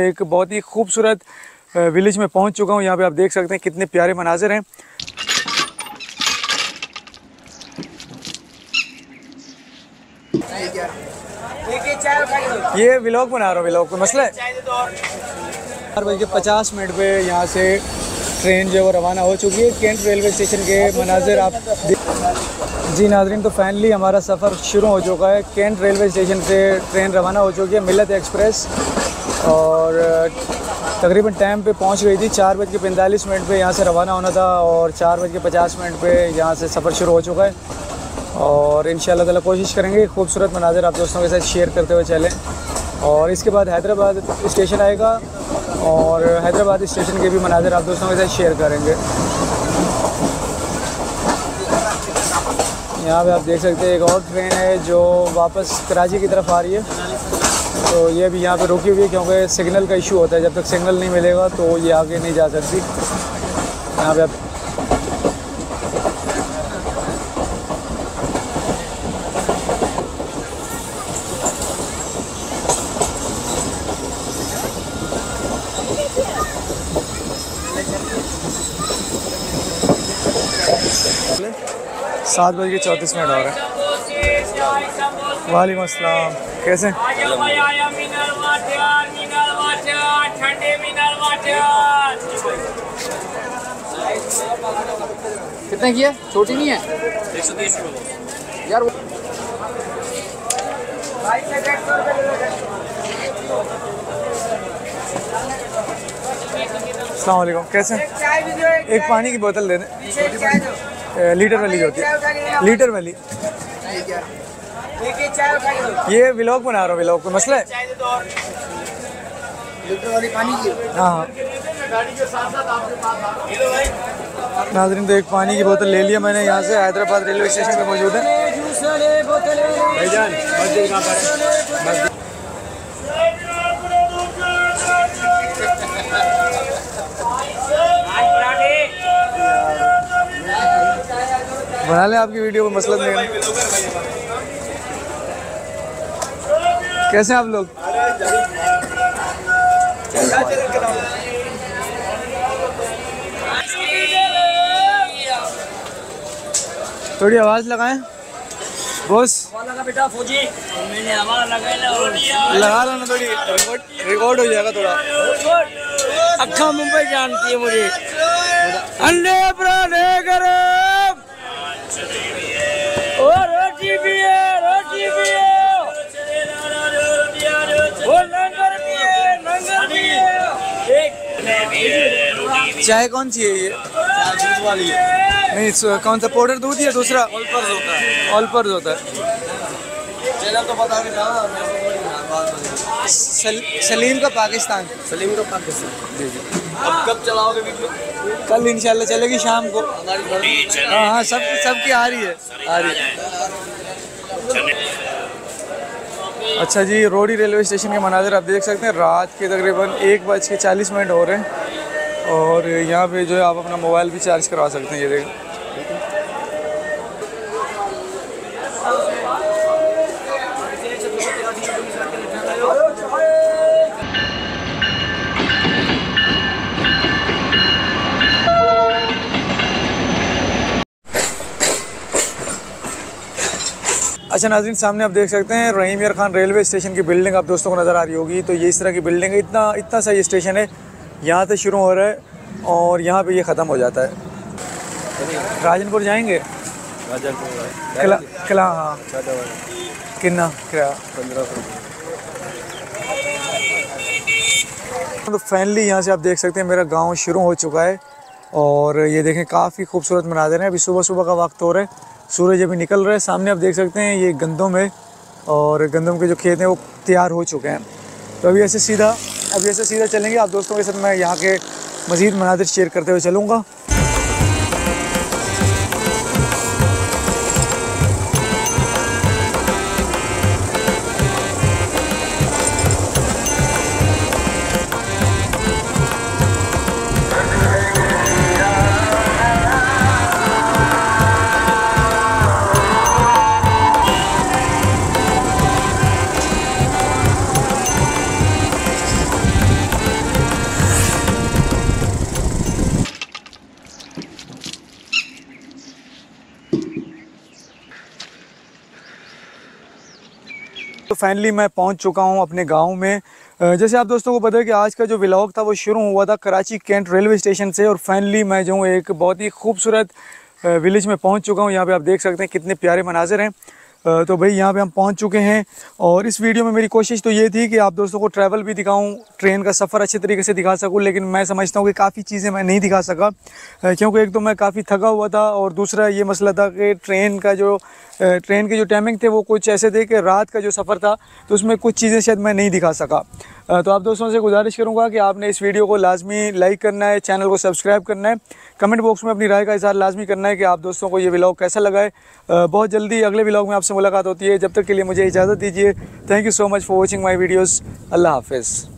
एक बहुत ही खूबसूरत विलेज में पहुंच चुका हूं। यहाँ पे आप देख सकते हैं कितने प्यारे मनाजिर हैं। ये व्लॉग बना रहा हूँ, व्लॉग को मसला है। 4:50 पे यहाँ से ट्रेन जो है वो रवाना हो चुकी है। कैंट रेलवे स्टेशन के मनाजिर आप जी नाज़रीन, तो फाइनली हमारा सफ़र शुरू हो चुका है। कैंट रेलवे स्टेशन से ट्रेन रवाना हो चुकी है, मिल्लत एक्सप्रेस, और तकरीबन टाइम पे पहुंच गई थी। 4:45 पे यहाँ से रवाना होना था और 4:50 पे यहाँ से सफ़र शुरू हो चुका है। और इंशाअल्लाह ताला कोशिश करेंगे खूबसूरत मनाजिर आप दोस्तों के साथ शेयर करते हुए चलें। और इसके बाद हैदराबाद स्टेशन आएगा और हैदराबाद स्टेशन के भी मनाजिर आप दोस्तों के साथ शेयर करेंगे। यहाँ पे आप देख सकते हैं एक और ट्रेन है जो वापस कराची की तरफ आ रही है। तो ये भी यहाँ पे रुकी हुई है क्योंकि सिग्नल का इशू होता है। जब तक सिग्नल नहीं मिलेगा तो ये आगे नहीं जा सकती। यहाँ पे आप सात बज के 34 मिनट हो रहे हैं। वालेकुम अस्सलाम, कैसे? कितना की है? छोटी नहीं है? 130 यार। अस्सलाम वालेकुम, कैसे? एक पानी की बोतल दे दें, लीटर वाली जो होती है, लीटर वाली। ये व्लॉग बना रहा हूँ, व्लॉग को मसला है। लीटर वाली पानी की? हाँ नाज़रीन, तो एक पानी की बोतल ले लिया मैंने यहाँ से। हैदराबाद रेलवे स्टेशन पे मौजूद है। भाईजान मस्जिद कहाँ पर है? बना लें आपकी वीडियो को, मसला नहीं है। कैसे हैं आप लोग? थोड़ी आवाज़ लगाएं बॉस। बेटा फौजी मैंने हमारा लगा लो ना, थोड़ी रिकॉर्ड हो जाएगा थोड़ा। अक्खा मुंबई जानती है मुझे। अंडे पराठे गरम और रोटी भी है, रोटी भी है, और लंगर भी है, लंगर भी है। चाय कौन सी है ये? दूध वाली है। नहीं, कौन सा पाउडर दूध या दूसरा? ऑलपर्स होता है। ऑलपर्स होता है। चैनल तो बता के जाओ। सलीम का पाकिस्तान। सलीम का पाकिस्तान। जी जी। अब कब चलाओगे वीडियो? कल इंशाल्लाह चलेगी शाम को। हाँ हाँ, सबकी आ रही है, आ रही है। अच्छा जी, रोहरी रेलवे स्टेशन के मनाज़िर आप देख सकते हैं। रात के तकरीबन 1:40 हो रहे हैं और यहाँ पे जो है आप अपना मोबाइल भी चार्ज करवा सकते हैं। ये देखें। अच्छा नाज़रीन, सामने आप देख सकते हैं रहीम खान रेलवे स्टेशन की बिल्डिंग आप दोस्तों को नज़र आ रही होगी। तो ये इस तरह की बिल्डिंग है। इतना सा ये स्टेशन है, यहाँ से शुरू हो रहा है और यहाँ पे ये ख़त्म हो जाता है। राजनपुर जाएंगे? किला हाँ, कितना किराया? 1500। तो फाइनली यहाँ से आप देख सकते हैं मेरा गांव शुरू हो चुका है और ये देखें काफ़ी खूबसूरत मनाज़िर हैं। अभी सुबह सुबह का वक्त हो रहा है, सूरज अभी निकल रहा है। सामने आप देख सकते हैं ये गंदम है और गंदम के जो खेत हैं वो तैयार हो चुके हैं। तो अभी ऐसे सीधा चलेंगे। आप दोस्तों के साथ मैं यहाँ के मज़ीद मनाज़िर शेयर करते हुए चलूँगा। तो फाइनली मैं पहुंच चुका हूं अपने गांव में। जैसे आप दोस्तों को पता है कि आज का जो व्लॉग था वो शुरू हुआ था कराची कैंट रेलवे स्टेशन से, और फाइनली मैं जो हूँ एक बहुत ही खूबसूरत विलेज में पहुंच चुका हूं। यहाँ पे आप देख सकते हैं कितने प्यारे मनाज़र हैं। तो भाई यहाँ पे हम पहुँच चुके हैं, और इस वीडियो में मेरी कोशिश तो ये थी कि आप दोस्तों को ट्रैवल भी दिखाऊं, ट्रेन का सफ़र अच्छे तरीके से दिखा सकूं, लेकिन मैं समझता हूँ कि काफ़ी चीज़ें मैं नहीं दिखा सका, क्योंकि एक तो मैं काफ़ी थका हुआ था, और दूसरा ये मसला था कि ट्रेन के जो टाइमिंग थे वो कुछ ऐसे थे कि रात का जो सफ़र था तो उसमें कुछ चीज़ें शायद मैं नहीं दिखा सका। तो आप दोस्तों से गुजारिश करूंगा कि आपने इस वीडियो को लाजमी लाइक करना है, चैनल को सब्सक्राइब करना है, कमेंट बॉक्स में अपनी राय का इज़हार लाजमी करना है कि आप दोस्तों को ये व्लॉग कैसा लगा है। बहुत जल्दी अगले व्लॉग में आपसे मुलाकात होती है, जब तक के लिए मुझे इजाज़त दीजिए। Thank you so much for watching my videos. अल्लाह हाफ़िज़।